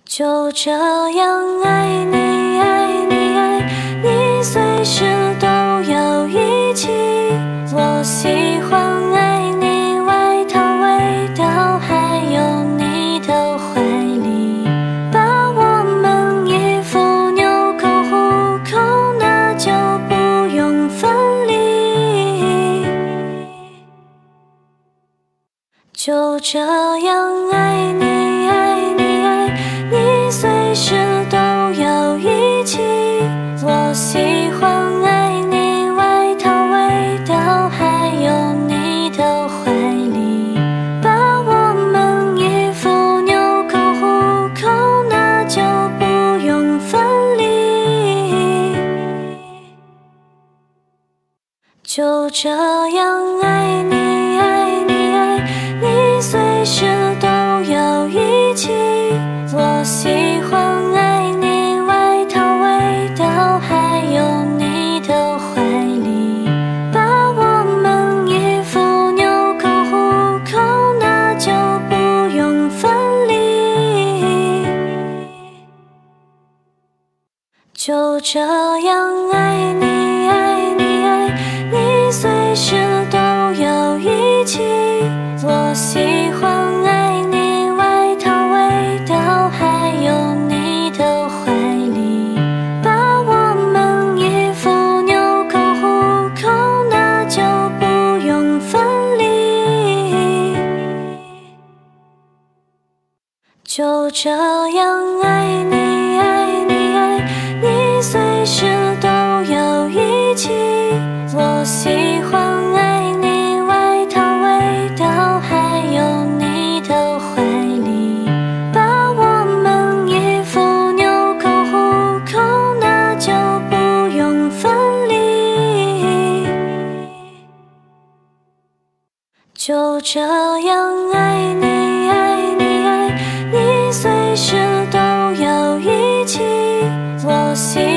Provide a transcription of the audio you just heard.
就这样爱你，爱你，爱你，随时都要一起。我喜欢爱你外套味道，还有你的怀里，把我们衣服纽扣虎口，那就不用分离。就这样爱你，爱你，爱你，随时都要一起。我喜欢爱你外套味道，还有你的怀里，把我们衣服纽扣虎口，那就不用分离。就这样爱你，爱你，爱你，随时都要一起。我喜欢爱你外套味道，还有你的怀里，把我们衣服纽扣虎口，那就不用分离。就这样爱你，爱你，爱你，随时都要一起。我喜欢爱你外套味道，还有你的怀里，把我们衣服纽扣虎口，那就不用分离。就这样爱你，爱你，爱你，随时都要一起。我喜欢爱你外套味道，还有你的怀里，把我们衣服纽扣虎口，那就不用分离。就这样爱你，爱你，爱你，随时都要一起。我喜